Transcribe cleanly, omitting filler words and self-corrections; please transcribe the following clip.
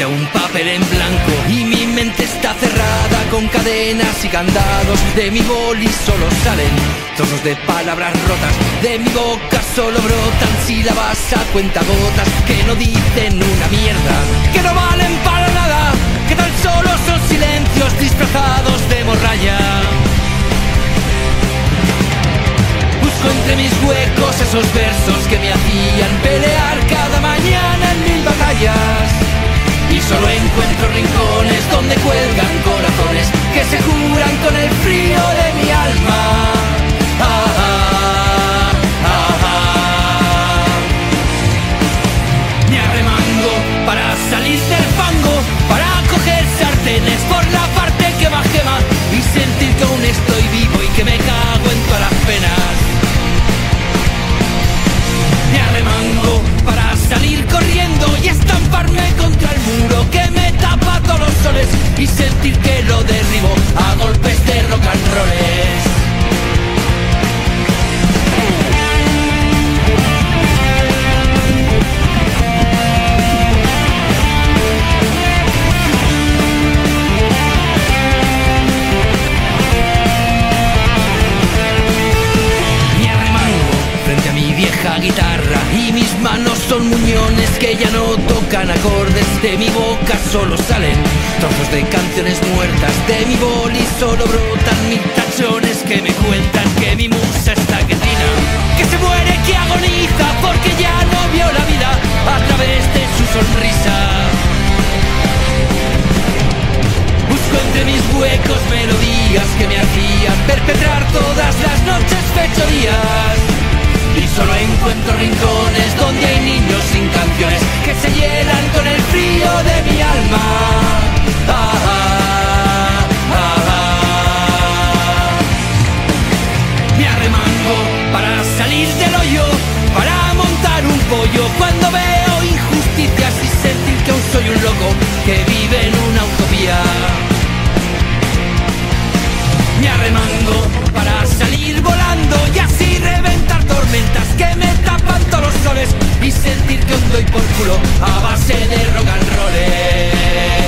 frente a un papel en blanco y mi mente está cerrada con cadenas y candados. De mi boli solo salen trozos de palabras rotas, de mi boca solo brotan sílabas a cuentagotas que no dicen una mierda, que no valen para nada, que tan solo son silencios disfrazados de morralla. Busco entre mis huecos esos versos que me hacían pelear cada mañana en mil batallas, y solo encuentro rincones donde cuelgan corazones que se juran con el frío de mi alma. Ah, ah, ah, ah. Me arremango para salir del fango, para coger sartenes por la parte que más quema y sentir que aún estoy vivo y que me cago en todas las penas. Me arremango para salir corriendo y estamparme contra el muro que me tapa todos los soles y sentir que lo derribo a golpes de rock and rolls. Guitarra y mis manos son muñones que ya no tocan acordes. De mi boca solo salen trozos de canciones muertas, de mi boli solo brotan mil tachones que me cuentan que mi musa está que trina, que se muere, que agoniza porque ya no vio la vida a través de su sonrisa. Busco entre mis huecos melodías que me hacían perpetrar todas las noches fechorías, y solo encuentro rincones donde hay niños sin canciones que se llenan con el frío de mi alma. Ah, ah, ah, ah. Me arremango para salir del hoyo, para montar un pollo cuando veo injusticias y sentir que aún soy un loco que vive en una utopía. Me arremango para salir volando y así reventar tormentas que me tapan todos los soles y sentir que aún doy por culo a base de rock and roll.